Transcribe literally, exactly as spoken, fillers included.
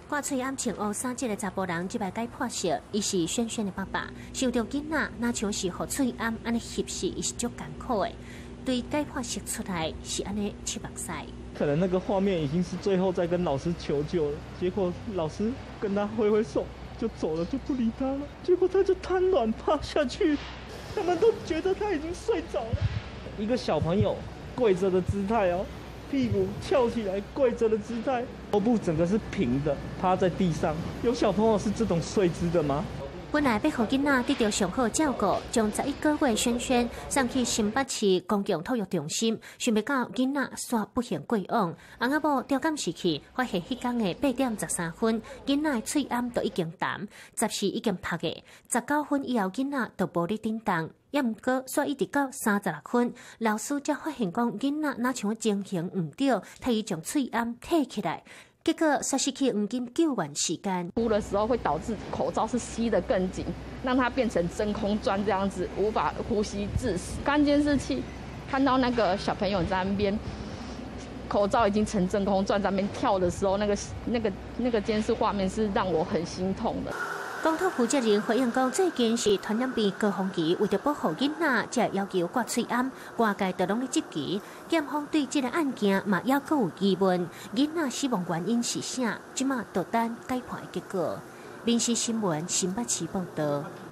挂喙暗穿乌衫，这个查甫人即摆解破色，伊是轩轩的爸爸，受到囡仔那像是互喙暗安尼翕视，伊是足艰苦的。对解破色出来是安尼七八岁。 可能那个画面已经是最后在跟老师求救了，结果老师跟他挥挥手就走了，就不理他了。结果他就瘫软趴下去，他们都觉得他已经睡着了。一个小朋友跪着的姿态哦。屁股翘起来，跪着的姿态，头部整个是平的，趴在地上。有小朋友是这种睡姿的吗？ 本来要让囡仔得到上好照顾，将十一个月轩轩送去新北市公共托育中心，想要到囡仔煞不幸过往。翁仔某调监视器发现迄天的八点十三分，囡仔的喙暗都已经淡，十时已经拍的，十九分以后囡仔都无咧叮当。也毋过，煞一直到三十六分，老师才发现讲囡仔哪像情形毋对，替伊将喙暗摕起来。结果煞失去黄金救援时间。 呼的时候会导致口罩是吸得更紧，让它变成真空钻这样子，无法呼吸致死。干监视器看到那个小朋友在那边，口罩已经成真空钻在那边跳的时候，那个那个那个监视画面是让我很心痛的。 公托负责人回应讲，最近是传染病高峰期，为着保护囡仔，才要求挂喙暗，外界都拢咧积极。检方对这个案件嘛，还阁有疑问，囡仔死亡原因是啥？即马就等解破的结果。民视新闻新北市报道。